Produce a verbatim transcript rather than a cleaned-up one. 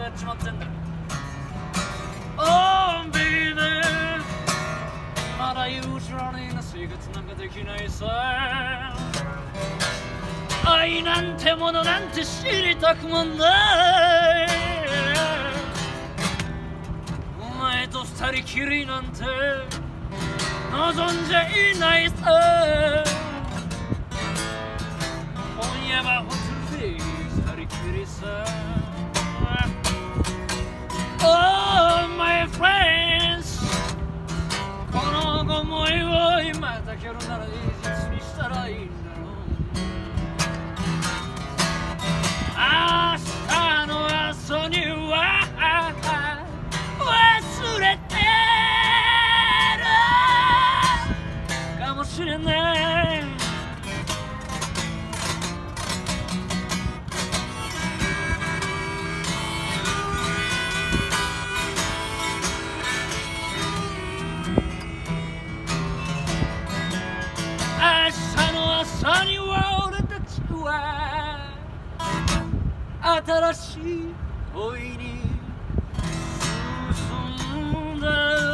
やっちまってんだ。Oh baby、まだユージュラリーな生活なんかできないさ。愛なんてものなんて知りたくもない。お前と二人きりなんて望んじゃいないさ。今夜はホテルで二人きりさ。Oh my friends、 この思いを今だけるなら実にしたらいいんだろう。明日の朝には忘れてるかもしれない。明日の朝には俺たちは新しい恋に進んだ。